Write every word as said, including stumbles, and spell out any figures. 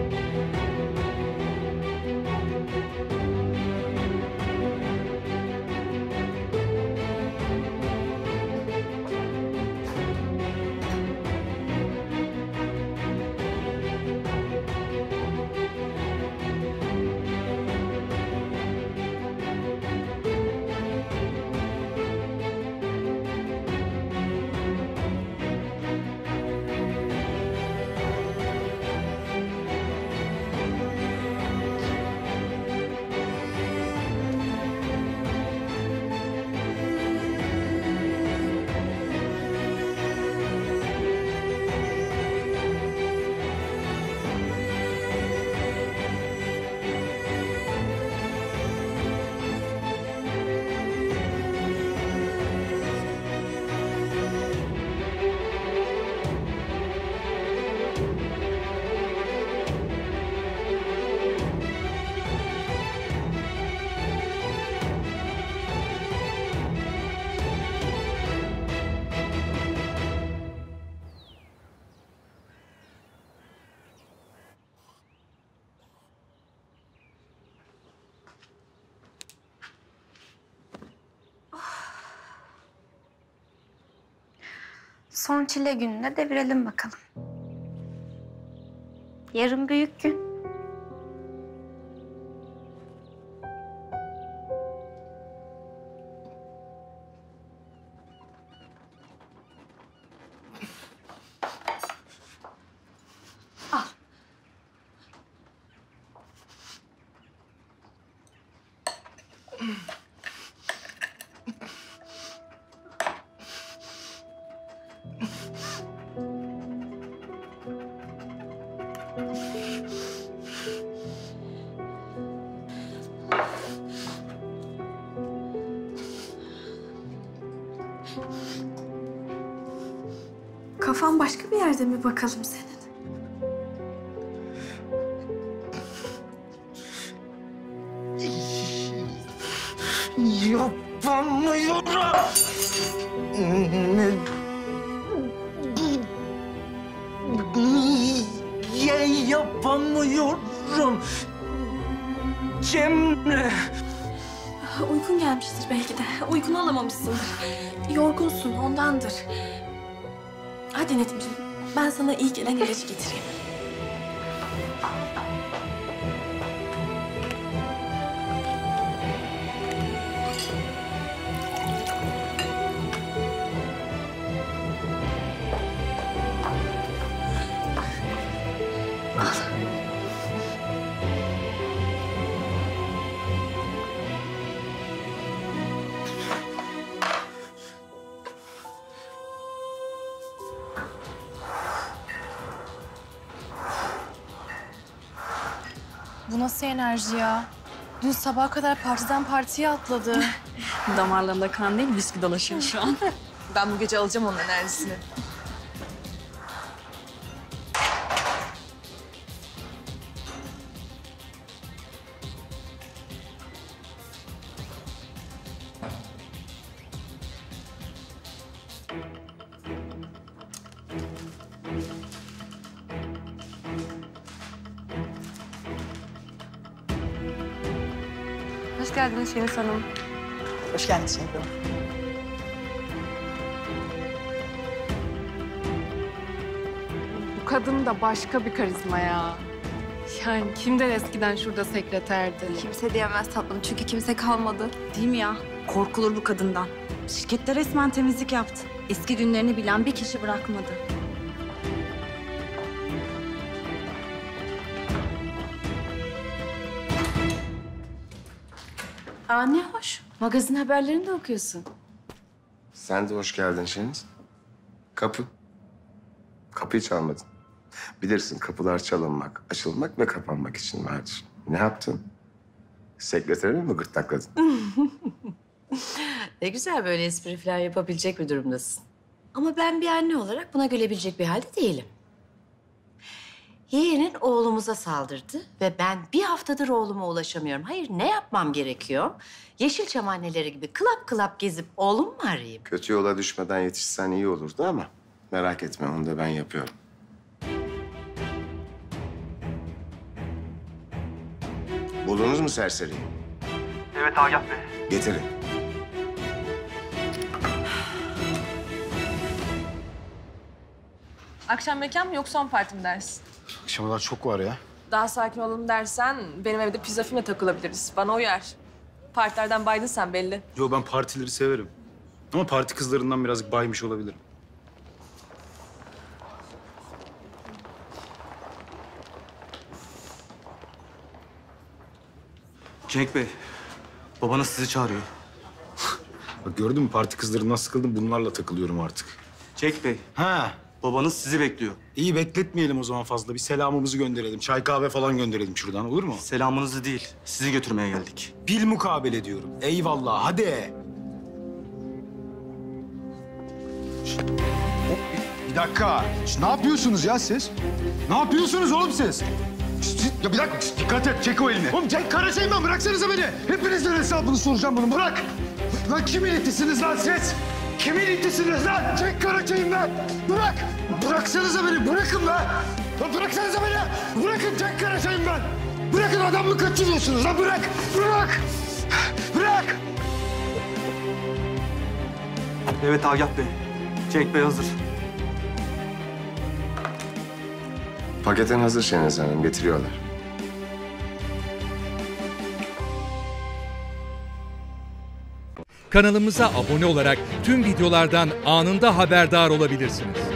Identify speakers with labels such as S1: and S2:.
S1: Son çile gününe devirelim bakalım. Yarın büyük gün. Al. Kafan başka bir yerde mi bakalım senin?
S2: Yapamıyorum. Niye yapamıyorum? Cemre.
S1: Uykun gelmiştir belki de. Uykunu alamamışsındır. Yorgunsun, ondandır. Hadi Nedimciğim, ben sana iyi gelen ilacı getireyim. Al.
S3: Bu nasıl enerji ya? Dün sabaha kadar partiden partiye atladı.
S4: Damarlarında kan değil, viski dolaşıyor şu an.
S3: Ben bu gece alacağım onun enerjisini. Hoş geldiniz Şeniz Hanım.
S2: Hoş geldin Şeniz Hanım.
S3: Bu kadın da başka bir karizma ya. Yani kimden eskiden şurada sekreterdi?
S1: Kimse diyemez tatlım çünkü kimse kalmadı.
S4: Değil mi ya? Korkulur bu kadından. Şirkette resmen temizlik yaptı. Eski günlerini bilen bir kişi bırakmadı.
S5: Aa ne hoş. Magazin haberlerini de okuyorsun.
S6: Sen de hoş geldin Şeniz. Kapı. Kapıyı çalmadın. Bilirsin kapılar çalınmak, açılmak ve kapanmak için vardır. Ne yaptın? Sekreterini mi gırttakladın?
S5: Ne güzel böyle espri falan yapabilecek bir durumdasın. Ama ben bir anne olarak buna gülebilecek bir halde değilim. Yeğenin oğlumuza saldırdı ve ben bir haftadır oğluma ulaşamıyorum. Hayır, ne yapmam gerekiyor? Yeşilçam anneleri gibi klap klap gezip oğlumu mu arayayım?
S6: Kötü yola düşmeden yetişsen iyi olurdu ama merak etme onu da ben yapıyorum. Buldunuz mu serseriyi?
S7: Evet Agah Bey.
S6: Getirin.
S8: Akşam mekan mı yoksa on parti mi dersin?
S9: Akşamalar çok var ya.
S8: Daha sakin olalım dersen benim evde pizza filme takılabiliriz. Bana uyar. Partilerden baydın sen belli.
S9: Yo ben partileri severim. Ama parti kızlarından birazcık baymış olabilirim.
S7: Cenk Bey, babanız sizi çağırıyor.
S9: Bak gördün mü parti kızlarından sıkıldım, bunlarla takılıyorum artık.
S7: Cenk Bey,
S9: Ha,
S7: babanız sizi bekliyor.
S9: iyi bekletmeyelim o zaman fazla. Bir selamımızı gönderelim. Çay kahve falan gönderelim şuradan, olur mu?
S7: Selamınızı değil, sizi götürmeye geldik.
S9: Bil mukabele diyorum. Eyvallah, hadi. Şişt, hop, bir, bir dakika. Şişt, ne yapıyorsunuz ya siz? Ne yapıyorsunuz oğlum siz? Şişt, şişt, ya bir dakika, şişt, dikkat et, çek o elini. Oğlum Cenk Karaçay'ım ben, bıraksanıza beni. Hepinizden hesabını soracağım bunu, bırak. Lan kimin itisiniz lan siz? Kimin itisiniz lan? Cenk Karaçay'ım ben. Bırak. Bıraksanıza beni, bırakın lan. Lan bıraksanıza beni. Bırakın Cenk Karaçay'ım ben. Bırakın adamı kaçırıyorsunuz lan, bırak. Bırak. Bırak.
S7: Evet Agah Bey, Cenk Bey hazır.
S6: Paketin hazır Şeniz Hanım. Getiriyorlar.
S10: Kanalımıza abone olarak tüm videolardan anında haberdar olabilirsiniz.